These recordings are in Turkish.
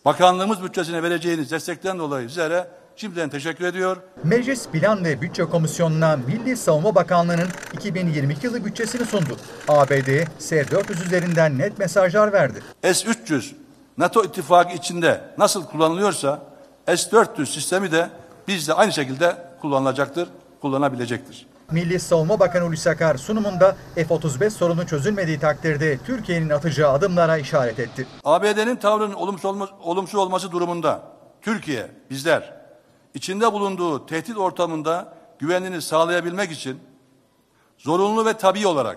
Bakanlığımız bütçesine vereceğiniz destekten dolayı sizlere şimdiden teşekkür ediyor. Meclis Plan ve Bütçe Komisyonu'na Milli Savunma Bakanlığı'nın 2022 yılı bütçesini sundu. ABD, S-400 üzerinden net mesajlar verdi. S-300 NATO ittifakı içinde nasıl kullanılıyorsa S-400 sistemi de bizde aynı şekilde kullanılacaktır, kullanabilecektir. Milli Savunma Bakanı Hulusi Akar sunumunda F-35 sorunu çözülmediği takdirde Türkiye'nin atacağı adımlara işaret etti. ABD'nin tavrının olumsuz olması durumunda Türkiye, bizler içinde bulunduğu tehdit ortamında güvenliğini sağlayabilmek için zorunlu ve tabii olarak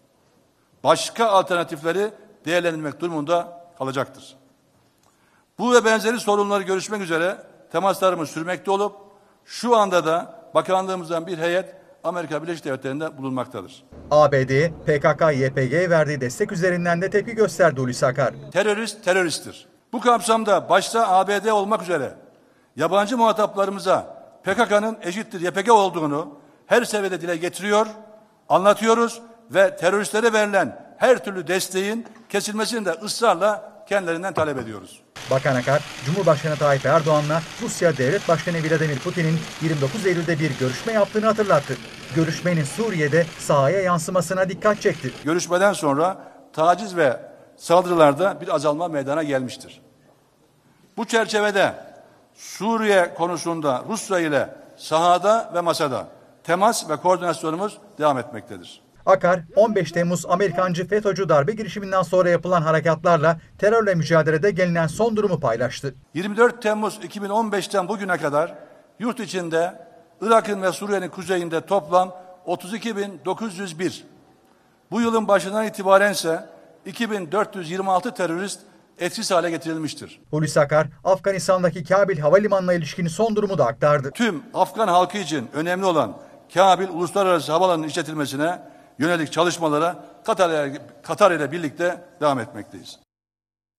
başka alternatifleri değerlendirmek durumunda kalacaktır. Bu ve benzeri sorunları görüşmek üzere temaslarımız sürmekte olup şu anda da bakanlığımızdan bir heyet Amerika Birleşik Devletleri'nde bulunmaktadır. ABD, PKK-YPG'ye verdiği destek üzerinden de tepki gösterdi Hulusi Akar. Terörist teröristtir. Bu kapsamda başta ABD olmak üzere yabancı muhataplarımıza PKK'nın eşittir YPG olduğunu her seviyede dile getiriyor, anlatıyoruz ve teröristlere verilen her türlü desteğin kesilmesini de ısrarla kendilerinden talep ediyoruz. Bakan Akar, Cumhurbaşkanı Tayyip Erdoğan'la Rusya Devlet Başkanı Vladimir Putin'in 29 Eylül'de bir görüşme yaptığını hatırlattı. Görüşmenin Suriye'de sahaya yansımasına dikkat çekti. Görüşmeden sonra taciz ve saldırılarda bir azalma meydana gelmiştir. Bu çerçevede Suriye konusunda Rusya ile sahada ve masada temas ve koordinasyonumuz devam etmektedir. Akar, 15 Temmuz Amerikancı FETÖ'cü darbe girişiminden sonra yapılan harekatlarla terörle mücadelede gelinen son durumu paylaştı. 24 Temmuz 2015'ten bugüne kadar yurt içinde Irak'ın ve Suriye'nin kuzeyinde toplam 32.901, bu yılın başından itibaren ise 2.426 terörist etkisiz hale getirilmiştir. Hulusi Akar, Afganistan'daki Kabil Havalimanı'na ilişkin son durumu da aktardı. Tüm Afgan halkı için önemli olan Kabil Uluslararası Havaalanı'nın işletilmesine yönelik çalışmalara Katar ile birlikte devam etmekteyiz.